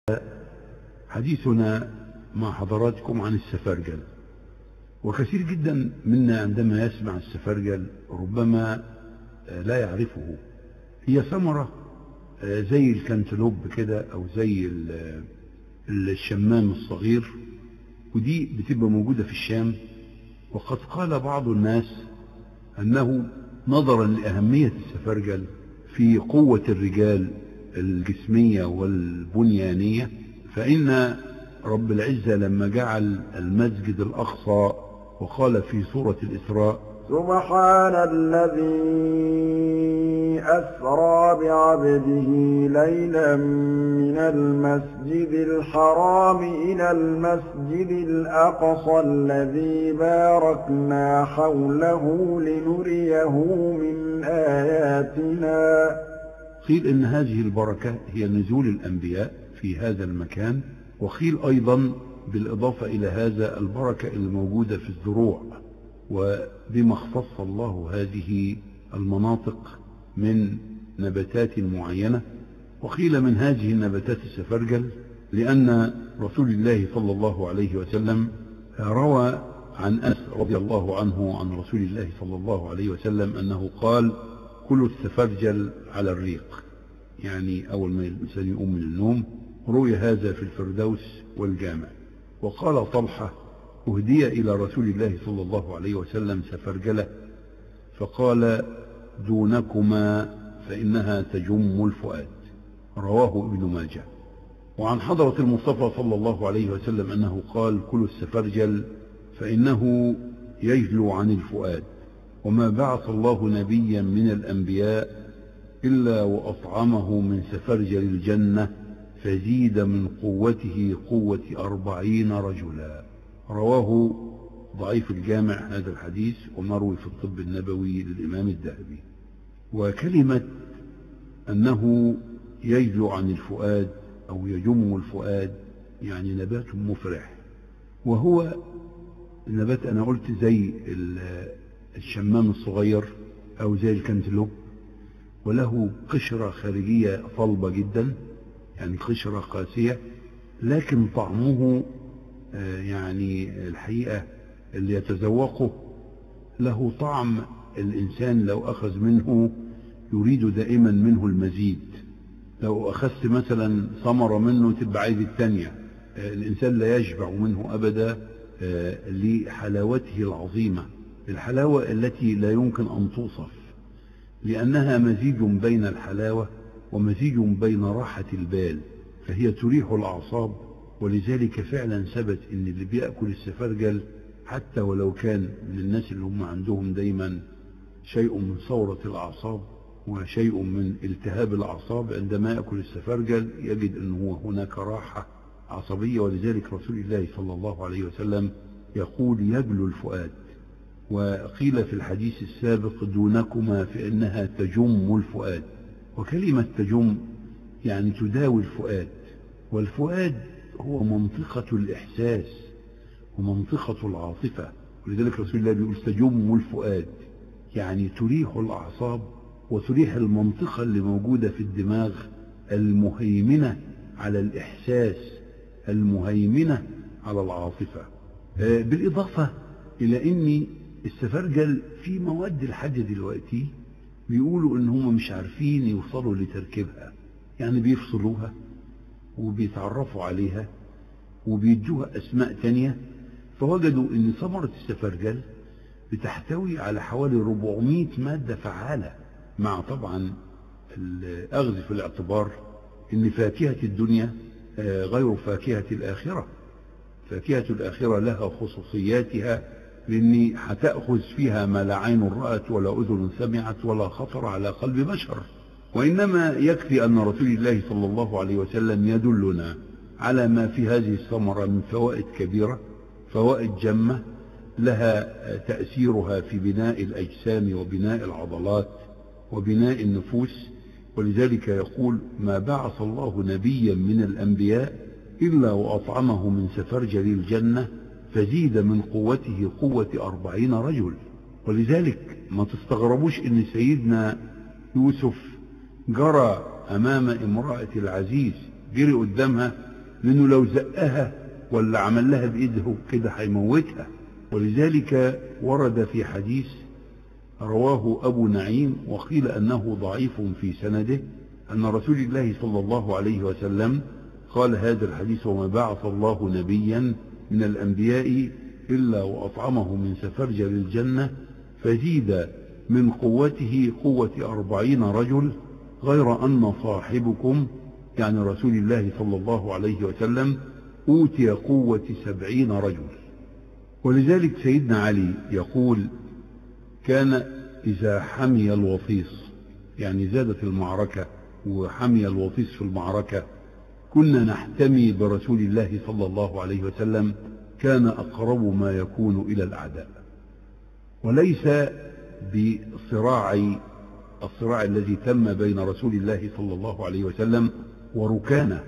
حديثنا مع حضراتكم عن السفرجل. وكثير جدا منا عندما يسمع السفرجل ربما لا يعرفه. هي ثمرة زي الكنتالوب كده او زي الشمام الصغير، ودي بتبقى موجودة في الشام. وقد قال بعض الناس انه نظرا لأهمية السفرجل في قوة الرجال الجسمية والبنيانية، فإن رب العزة لما جعل المسجد الأقصى وقال في سورة الإسراء: سبحان الذي أسرى بعبده ليلا من المسجد الحرام إلى المسجد الأقصى الذي باركنا حوله لنريه من آياتنا. قيل إن هذه البركة هي نزول الأنبياء في هذا المكان، وقيل أيضا بالإضافة إلى هذا البركة الموجودة في الزروع، وبما اختص الله هذه المناطق من نباتات معينة. وقيل من هذه النباتات السفرجل، لأن رسول الله صلى الله عليه وسلم روى عن أنس رضي الله عنه عن رسول الله صلى الله عليه وسلم أنه قال: كلوا السفرجل على الريق، يعني أول ما الإنسان يقوم من النوم. روي هذا في الفردوس والجامع. وقال طلحة: أهدي إلى رسول الله صلى الله عليه وسلم سفرجلة فقال: دونكما فإنها تجم الفؤاد. رواه ابن ماجه. وعن حضرة المصطفى صلى الله عليه وسلم أنه قال: كلوا السفرجل فإنه يجلو عن الفؤاد، وما بعث الله نبيا من الأنبياء إلا وأطعمه من سفرجل الجنة فزيد من قوته قوة 40 رجلا. رواه ضعيف الجامع هذا الحديث، ومروي في الطب النبوي للإمام الذهبي. وكلمة أنه يجلو عن الفؤاد أو يجم الفؤاد يعني نبات مفرح، وهو النبات أنا قلت زي الشمام الصغير أو زي الكنتالوب، وله قشرة خارجية صلبة جدا، يعني قشرة قاسية، لكن طعمه يعني الحقيقة اللي يتذوقه له طعم الإنسان لو أخذ منه يريد دائما منه المزيد. لو أخذت مثلا ثمرة منه تبقى عايز الثانية. الإنسان لا يشبع منه أبدا لحلاوته العظيمة، الحلاوة التي لا يمكن أن توصف، لأنها مزيج بين الحلاوة ومزيج بين راحة البال، فهي تريح الأعصاب. ولذلك فعلا ثبت ان اللي بيأكل السفرجل حتى ولو كان من الناس اللي هم عندهم دايما شيء من ثورة الأعصاب وشيء من التهاب الأعصاب، عندما يأكل السفرجل يجد أنه هناك راحة عصبية. ولذلك رسول الله صلى الله عليه وسلم يقول: يجلو الفؤاد. وقيل في الحديث السابق: دونكما فإنها تجم الفؤاد. وكلمة تجم يعني تداوي الفؤاد، والفؤاد هو منطقة الإحساس ومنطقة العاطفة. ولذلك رسول الله بيقول: تجم الفؤاد، يعني تريح الأعصاب وتريح المنطقة اللي موجودة في الدماغ المهيمنة على الإحساس، المهيمنة على العاطفة. بالإضافة إلى أن السفرجل في مواد الحاجة دلوقتي بيقولوا ان هم مش عارفين يوصلوا لتركيبها، يعني بيفصلوها وبيتعرفوا عليها وبيدوها اسماء تانية. فوجدوا ان ثمرة السفرجل بتحتوي على حوالي 400 مادة فعالة، مع طبعا الاخذ في الاعتبار ان فاكهة الدنيا غير فاكهة الاخرة. فاكهة الاخرة لها خصوصياتها، لأني هتأخذ فيها ما لا عين رأت ولا أذن سمعت ولا خطر على قلب بشر. وإنما يكفي أن رسول الله صلى الله عليه وسلم يدلنا على ما في هذه الثمرة من فوائد كبيرة، فوائد جمة لها تأثيرها في بناء الأجسام وبناء العضلات وبناء النفوس. ولذلك يقول: ما بعث الله نبيا من الأنبياء إلا وأطعمه من سفرجل الجنة فزيد من قوته قوة 40 رجل. ولذلك ما تستغربوش ان سيدنا يوسف جرى امام امرأة العزيز، جري قدامها لأنه لو زقها ولا عمل لها بإيده كده هيموتها. ولذلك ورد في حديث رواه أبو نعيم وقيل أنه ضعيف في سنده أن رسول الله صلى الله عليه وسلم قال هذا الحديث: وما بعث الله نبيا من الأنبياء إلا وأطعمه من سفرجل الجنة فزيد من قوته قوة 40 رجل، غير أن صاحبكم يعني رسول الله صلى الله عليه وسلم أوتي قوة 70 رجل. ولذلك سيدنا علي يقول: كان إذا حمي الوطيس، يعني زادت المعركة وحمي الوطيس في المعركة، كنا نحتمي برسول الله صلى الله عليه وسلم، كان أقرب ما يكون إلى الأعداء. وليس بالصراع الذي تم بين رسول الله صلى الله عليه وسلم وركانة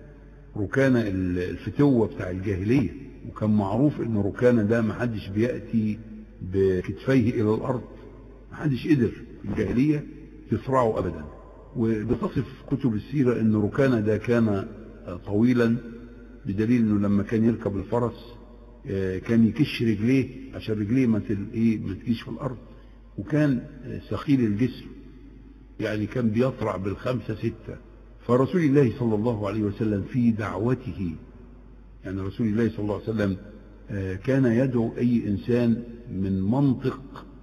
الفتوة بتاع الجاهلية، وكان معروف ان ركانة ده محدش بيأتي بكتفيه الى الارض، محدش قدر في الجاهلية تصرعه ابدا. وبتصف كتب السيرة ان ركانة ده كان طويلا، بدليل انه لما كان يركب الفرس كان يكش رجليه عشان رجليه ما تجيش في الارض، وكان ثقيل الجسم، يعني كان بيطرع بالخمسة ستة. فرسول الله صلى الله عليه وسلم في دعوته، يعني رسول الله صلى الله عليه وسلم كان يدعو أي إنسان من منطق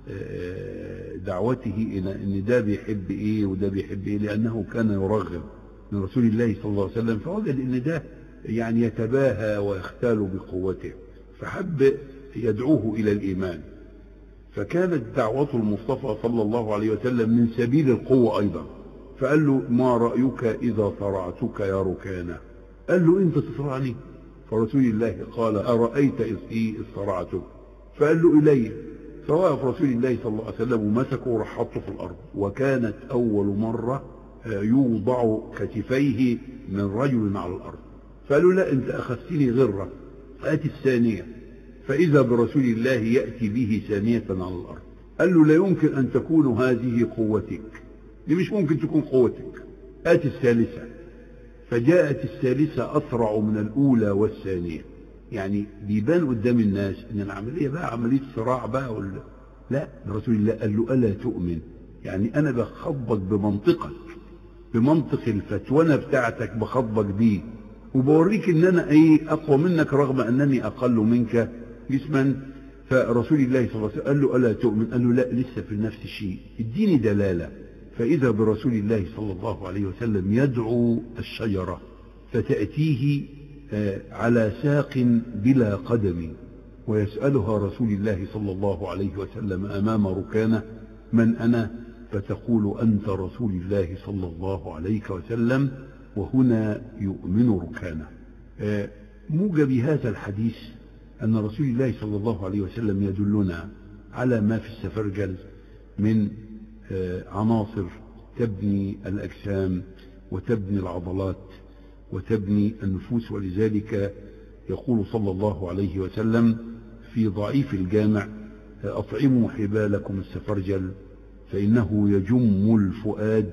دعوته إلى أن ده بيحب إيه وده بيحب إيه، لأنه كان يرغب من رسول الله صلى الله عليه وسلم، فوجد أن ده يعني يتباهى ويختال بقوته، فحب يدعوه إلى الإيمان. فكانت دعوة المصطفى صلى الله عليه وسلم من سبيل القوة أيضا. فقال له: ما رأيك إذا صرعتك يا ركانة؟ قال له: أنت تصرعني؟ فرسول الله قال: أرأيت إذ صرعتك؟ فقال له: إلي. فوقف رسول الله صلى الله عليه وسلم ومسكه وراح حطه في الأرض. وكانت أول مرة يوضع كتفيه من رجل على الأرض. فقال له: لا، أنت أخذتني غرة، آتي الثانية. فإذا برسول الله يأتي به ثانية على الأرض. قال له: لا يمكن أن تكون هذه قوتك، دي مش ممكن تكون قوتك، آتي الثالثة. فجاءت الثالثة أسرع من الأولى والثانية. يعني بيبان قدام الناس إن العملية بقى عملية صراع بقى لا، رسول الله قال له: ألا تؤمن؟ يعني أنا بخضبك بمنطقك، بمنطق الفتوانة بتاعتك بخضبك بيه، وبوريك إن أنا أقوى منك رغم أنني أقل منك جسما. فرسول الله صلى الله عليه وسلم قال له: ألا تؤمن؟ قال له: لا، لسه في نفس الشيء، اديني دلالة. فإذا برسول الله صلى الله عليه وسلم يدعو الشجرة فتأتيه على ساق بلا قدم، ويسألها رسول الله صلى الله عليه وسلم أمام ركانة: من أنا؟ فتقول: أنت رسول الله صلى الله عليه وسلم. وهنا يؤمن ركانة. موجب هذا الحديث أن رسول الله صلى الله عليه وسلم يدلنا على ما في السفرجل من عناصر تبني الأجسام وتبني العضلات وتبني النفوس. ولذلك يقول صلى الله عليه وسلم في ضعيف الجامع: أطعموا حبالكم السفرجل فإنه يجم الفؤاد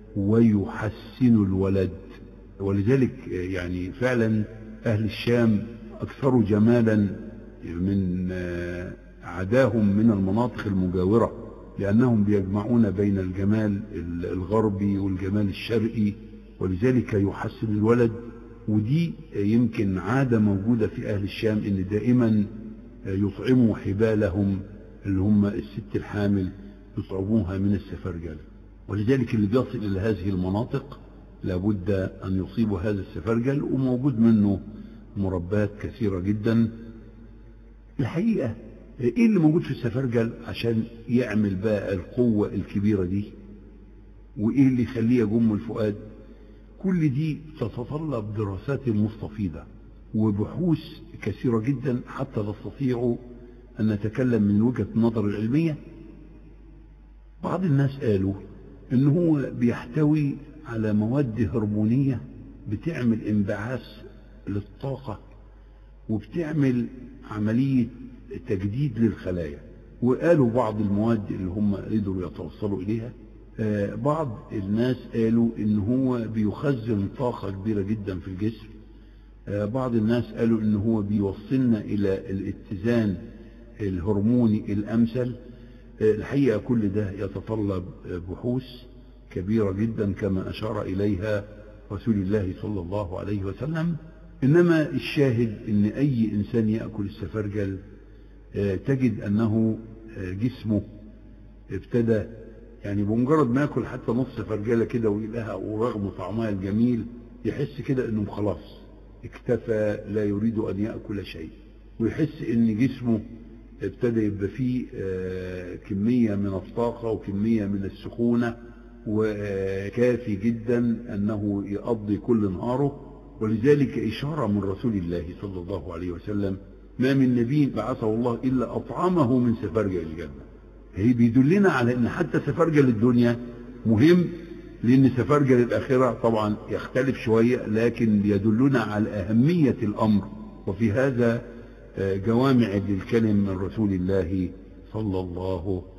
ويحسن الولد. ولذلك يعني فعلا أهل الشام أكثر جمالا من عداهم من المناطق المجاورة، لأنهم بيجمعون بين الجمال الغربي والجمال الشرقي، ولذلك يحسن الولد. ودي يمكن عادة موجودة في أهل الشام، إن دائما يطعموا حبالهم اللي هم الست الحامل يطعموها من السفرجل. ولذلك اللي بيصل إلى هذه المناطق لابد أن يصيب هذا السفرجل، وموجود منه مربات كثيرة جدا. الحقيقة ايه اللي موجود في السفرجل عشان يعمل بقى القوة الكبيرة دي، وايه اللي يخليه يجم الفؤاد؟ كل دي تتطلب دراسات مستفيضة وبحوث كثيرة جدا حتى نستطيع أن نتكلم من وجهة النظر العلمية. بعض الناس قالوا إن هو بيحتوي على مواد هرمونية بتعمل انبعاث للطاقة وبتعمل عملية تجديد للخلايا. وقالوا بعض المواد اللي هم قدروا يتوصلوا إليها، بعض الناس قالوا إن هو بيخزن طاقة كبيرة جدا في الجسم، بعض الناس قالوا إن هو بيوصلنا إلى الاتزان الهرموني الأمثل. الحقيقة كل ده يتطلب بحوث كبيرة جدا كما أشار إليها رسول الله صلى الله عليه وسلم. إنما الشاهد إن أي إنسان يأكل السفرجل تجد أنه جسمه ابتدى يعني بمجرد ما يأكل حتى نص سفرجلة كده ويلاها ورغم طعمها الجميل يحس كده إنه خلاص اكتفى لا يريد أن يأكل شيء، ويحس إن جسمه ابتدى يبقى فيه كمية من الطاقة وكمية من السخونة وكافي جدا أنه يقضي كل نهاره. ولذلك إشارة من رسول الله صلى الله عليه وسلم: ما من نبي بعثه الله إلا أطعمه من سفرجل الجنة. هي بيدلنا على أن حتى سفرجل الدنيا مهم، لأن سفرجل الآخرة طبعا يختلف شوية، لكن يدلنا على أهمية الأمر. وفي هذا جوامع للكلم من رسول الله صلى الله